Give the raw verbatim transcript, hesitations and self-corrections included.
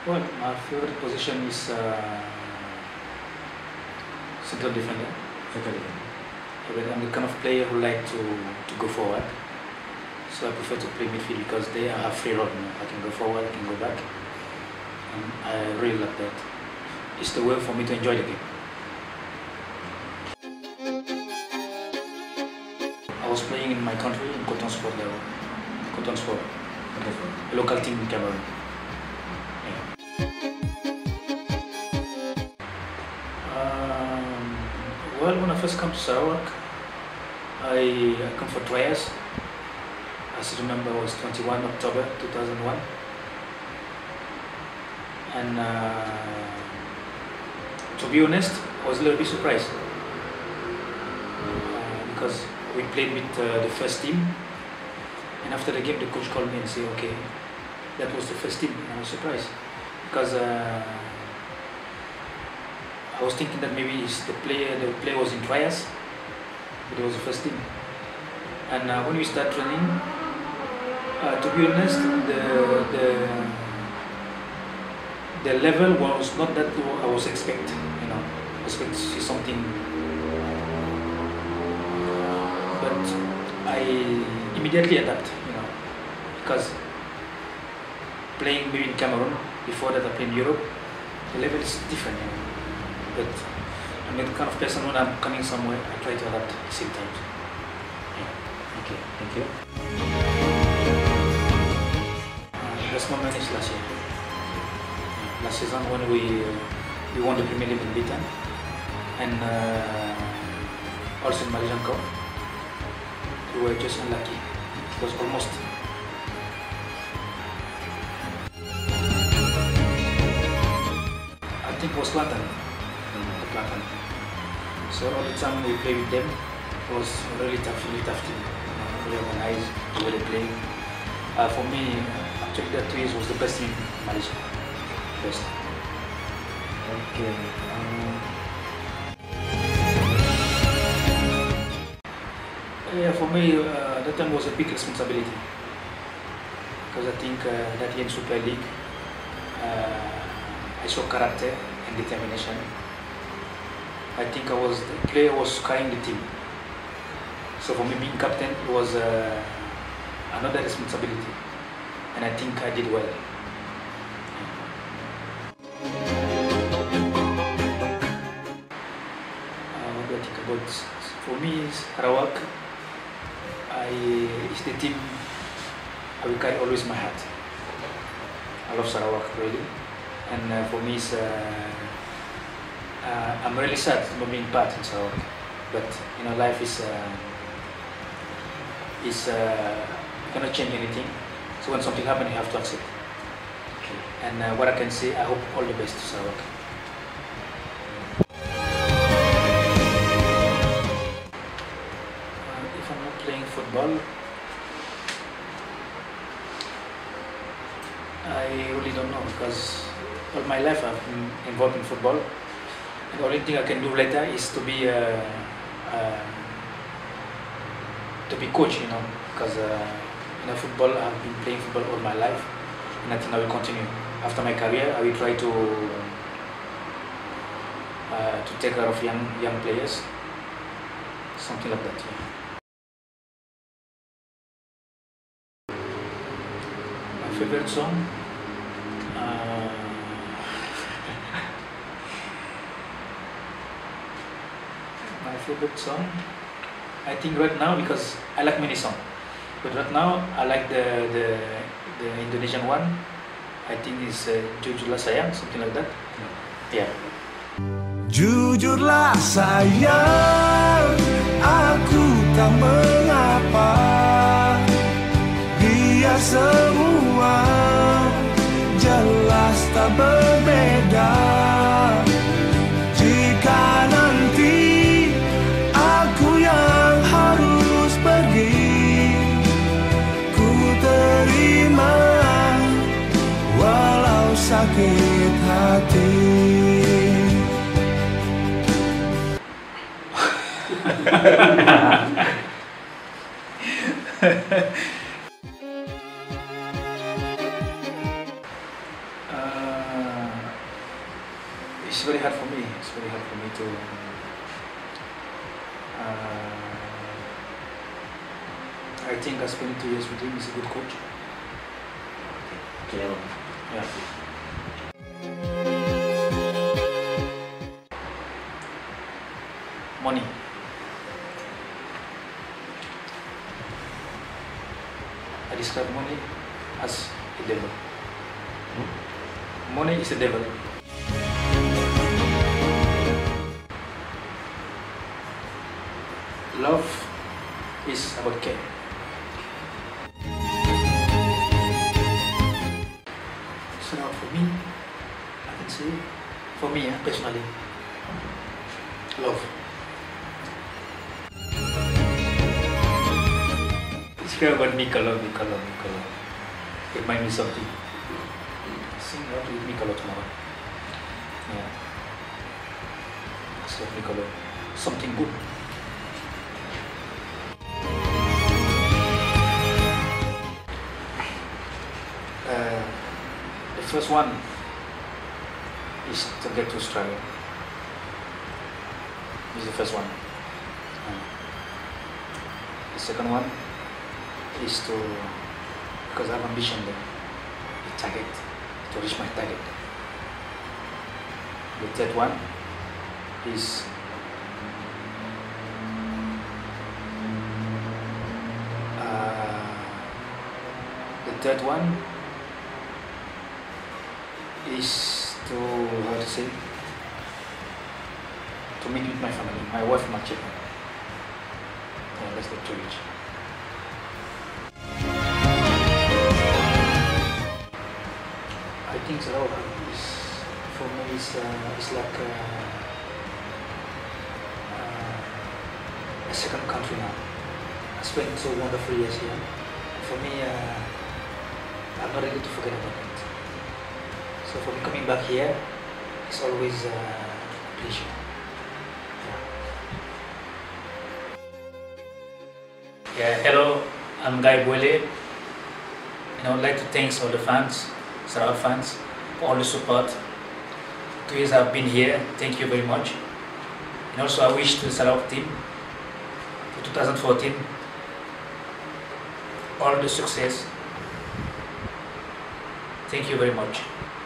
Well, my favorite position is uh, central defender. Okay. But I'm the kind of player who like to, to go forward. So I prefer to play midfield because they have free roam. You know? I can go forward, I can go back. And I really like that. It's the way for me to enjoy the game. I was playing in my country, in Coton Sport level. Coton Sport. A local team in Cameroon. Yeah. Um, well, when I first come to Sarawak, I, I come for trials. As I remember, it was twenty-first of October two thousand one. And uh, to be honest, I was a little bit surprised. Uh, because we played with uh, the first team. And after the game, the coach called me and said, okay, that was the first team. And I was surprised. Because uh, I was thinking that maybe it's the player, the player was in trials, but it was the first team. And uh, when we start training, uh, to be honest, the, the the level was not that I was expecting. You know, I was expecting to see something, but I immediately adapt. You know, because playing maybe in Cameroon before that I played in Europe, the level is different. You know? But I'm the kind of person when I'm coming somewhere, I try to adapt at the same time. Yeah. Okay, thank you. Uh, the best moment is last year. Yeah. Last season when we uh, we won the Premier League in Britain and uh, also in Malaysian Cup, we were just unlucky. It was almost. I think it was London. So all the time we play with them, it was really tough, really tough team. Really organized, the way they play. Uh, for me, actually that two years was the best team in Malaysia. Best. Okay. Um... Yeah, for me, uh, that time was a big responsibility. Because I think uh, that year in Super League, uh, I saw character and determination. I think I was the player was carrying the team. So for me being captain it was uh, another responsibility, and I think I did well. Uh, what do I think about? For me, Sarawak, I is the team I will carry always in my heart. I love Sarawak really, and uh, for me it's. Uh, Uh, I'm really sad not being part in Sarawak, but you know life is uh, is uh, cannot change anything. So when something happens, you have to accept. Okay. And uh, what I can say, I hope all the best to Sarawak. Uh, if I'm not playing football, I really don't know because all my life I've been involved in football. The only thing I can do later is to be uh, uh, to be coach, you know, because uh, in a football I've been playing football all my life, and I think I will continue. After my career, I will try to uh, to take care of young young players, something like that. Yeah. My favorite song. Uh, My favorite song, I think right now, because I like many songs, but right now I like the the, the Indonesian one. I think it's uh, Jujurlah Sayang, something like that. Yeah. Jujurlah sayang, aku tak mengapa, biar semua jelas tak berbeda. Jika nanti aku yang harus pergi, ku terima walau sakit hati. uh, very hard for me. It's very hard for me to. Uh, I think I spent two years with him. He's a good coach. Clever. Yeah. Money. I describe money as a devil. Hmm? Money is a devil. Love is about care. So now for me, I can say, for me eh, personally, love. It's care about Mikalo, Mikalo, Mikalo. Remind me something. Sing out with Mikalo tomorrow. Yeah. Let's have Mikalo. Something good. Uh, the first one is to get to Australia. This is the first one. Uh, the second one is to, because I have ambition there, a target, to reach my target. The third one is uh, the third one is to, how to say, to meet with my family, my wife and my children. Yeah, that's the two each. I think Sarawak is, for me, is, uh, is like a, uh, a second country now. I spent so wonderful years here. For me, uh, I'm not ready to forget about it. So for me, coming back here, it's always uh, a pleasure. Yeah. Yeah, hello, I'm Guy Boile, and I would like to thank all the fans, Sarawak fans, for all the support. Two years I've been here, thank you very much. And also I wish to the Sarawak team for two thousand fourteen all the success. Thank you very much.